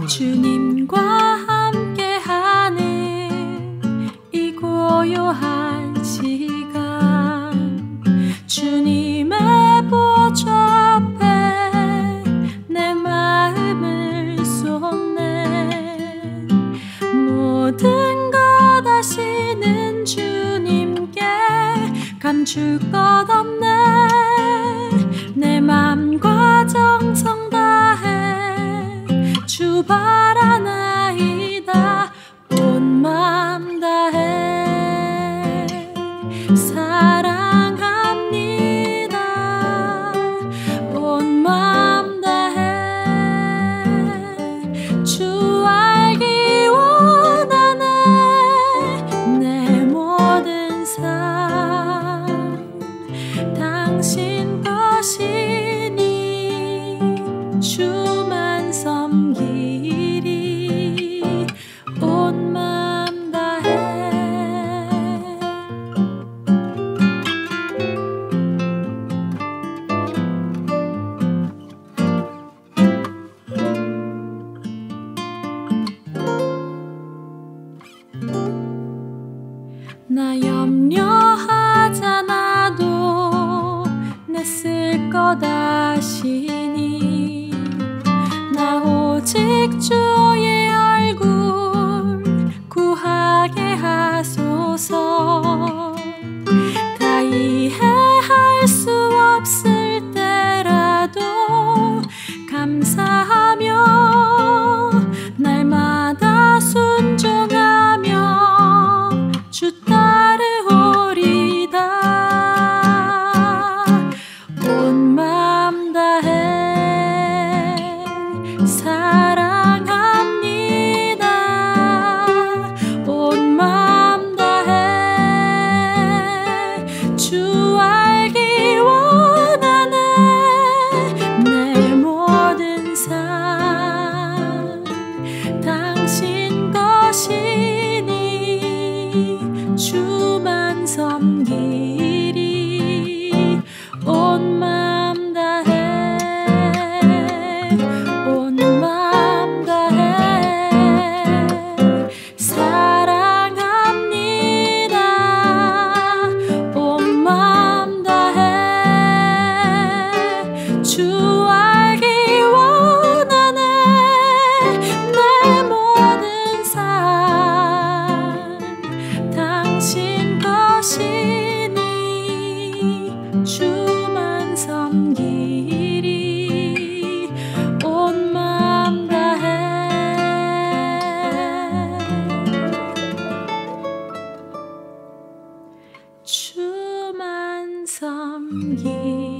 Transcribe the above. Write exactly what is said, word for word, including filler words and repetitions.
주님과 함께하는 이 고요한 시간, 주님의 보좌 앞에 내 마음을 쏟네. 모든 것 아시는 주님께 감출 것 없네. 내 맘과 정성 다해 주 바라나이다. 온 맘 다해 사랑합니다. 온 맘 다해 주 알기 원하네. 내 모든 삶 당신 것이니 주만 섬기리. 온 맘 다해. 나 염려하잖아도 내 쓸 것 아시니. 나 오직 주의 얼굴 구하게 하소서. 다 이해할 수 없을 때라도 감사하며 날마다 순종하며 주 따르오리다. 온 맘 다해 사랑합니다. 온 맘 다해 주 알기 원하네. 내 모든 삶 당신 것이니 주만 섬기리. 온 맘 다해. 온 맘 다해 사랑합니다. 온 맘 다해 주 알기 원하네. 내 모든 삶 당신 것이니 주만 섬기리. 온 맘 다해 주만 섬기리.